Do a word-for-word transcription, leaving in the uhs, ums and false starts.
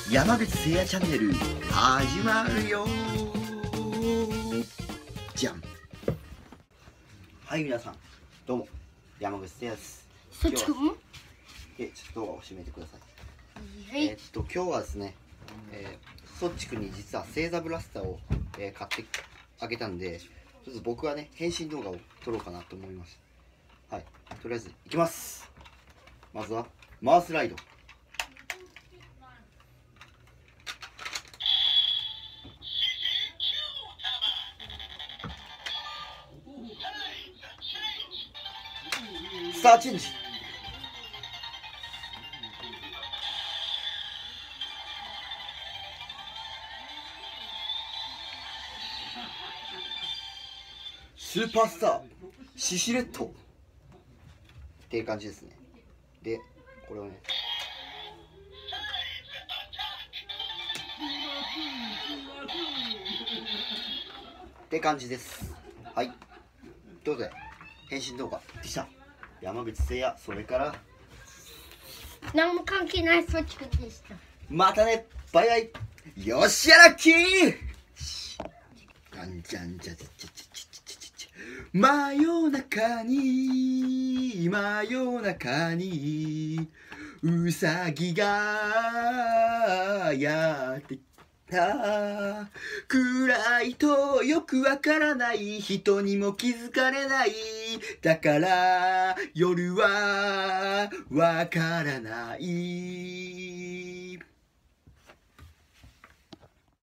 山口せいやチャンネル始まるよじゃん。はい、皆さんどうも山口せいやです。 そっちもえちょっと動画を閉めてください。 はい、 えーっと今日はですね、えー、そっちくんに実は星座ブラスターを、えー、買ってあげたんで、ちょっと僕はね変身動画を撮ろうかなと思います。はい、とりあえずいきます。まずはマウスライド。スターチェンジ。スーパースターシシレットっていう感じですね。でこれをねって感じです。はい、ということで変身動画でした。山口せいや、それから何も関係ないそっちくんでした。 またね、バイバイ。よっしゃラッキー。じゃんじゃんじゃじゃじゃじゃじゃじゃ。真夜中に真夜中にうさぎがやってた。暗いとよくわからない人にも気づかれない。だから夜はわからない。